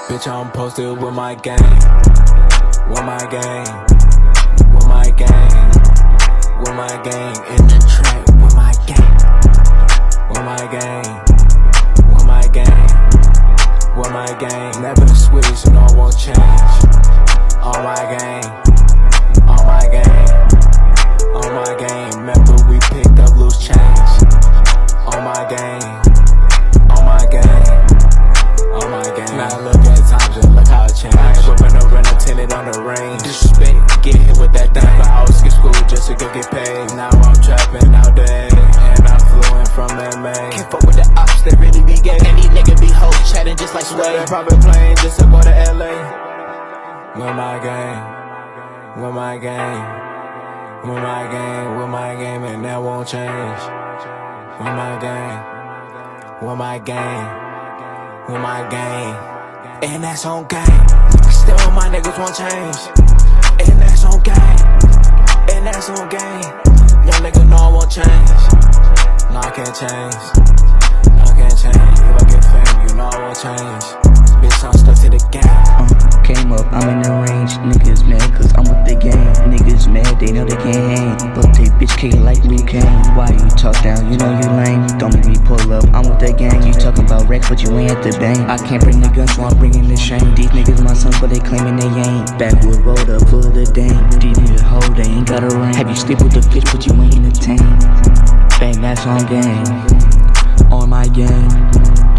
Bitch, I'm posted with my gang. With my gang. With my gang. With my gang. In the track. With my gang. With my gang. With my gang. With my gang. Never switch, no, I won't change. On my gang. On my gang. On my gang. Remember we picked up loose change. On my gang. On my gang. On my gang. Now look at times and look how it changed. I ain't whipping no rent attendant on the range. Disrespect, get hit with that thing. But I was skip school just to go get paid. Now I'm trapping all day, and I'm fluent from MA. Can't fuck with the ops that really be gay. And these niggas be hoes chatting just like Sway. Private plane just to go to LA. With my gang. With my gang. With my gang. With my game, and that won't change. With my gang. With my gang. With my gang. And that's on gang. Still my niggas won't change. And that's on gang. And that's on gang. Young nigga know I won't change. No, I can't change. No, I can't change. If I get fame, you know I won't change. Bitch, I'm stuck to the game. Came up, I'm in the range. Niggas mad cause I'm with the gang. Niggas mad, they know they can't hang. But they bitch kicking like Liu Kang. Why you talk down, you know you lame. Don't make me pull up, I'm with the gang. You talking about Rex, but you ain't at the bank. I can't bring the gun, so I'm bringing the shame. These niggas my sons, but they claiming they ain't. Backwood rolled up, full of the dame. These niggas hold, they ain't got a ring. Have you sleep with the bitch, but you ain't entertained. Bang, that's on gang. On my gang.